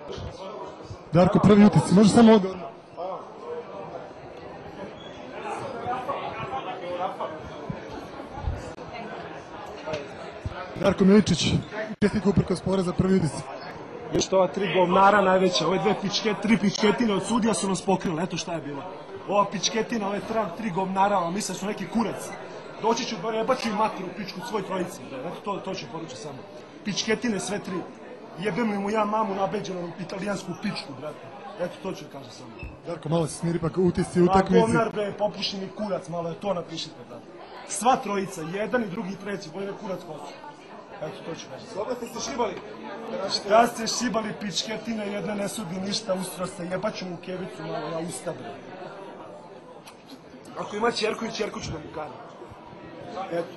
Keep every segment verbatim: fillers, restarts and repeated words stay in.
Darko, prvi utisci, može samo odgovor. Darko Miličić, učesnik uprkos poreza, prvi utisci. Još ova tri govnara najveća, ove dve pičke, tri pičketine od sudija su nas pokrile, eto šta je bilo. Ova pičketina, ove tri govnara, a misle su neki kurac. Doći ću da jebaću i matru u pičku svoj trojici, eto to, to ću poručiti samo. Pičketine sve tri. Jebem li mu ja mamu nabeđenu italijansku pičku, brate. Eto to ću kažem samo. Darko, malo se smiri, pa utisci, utakmici. A govnar bre, popušeni kurac, malo je to napišite, brate. Sva trojica, jedan i drugi i treći, bolje kurac kosu. Eto to ću kažem. Dobro ste se šibali. Da ste šibali pičketine, jedna ne sudi ništa, ustro se, jebaću mu kevicu malo na usta, bre. Ako ima čerku i čerku ću da mu kanem. Eto.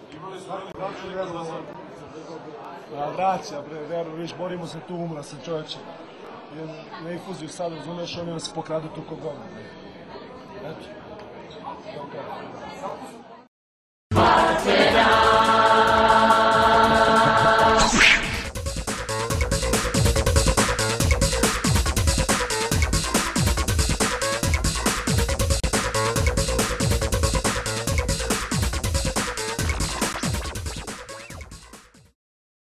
A vraća, bre, veru, viš, borimo se tu, umra sam čovječe. Na infuziju sad, razumeš, oni vam se pokradu tu ko govno. Eto.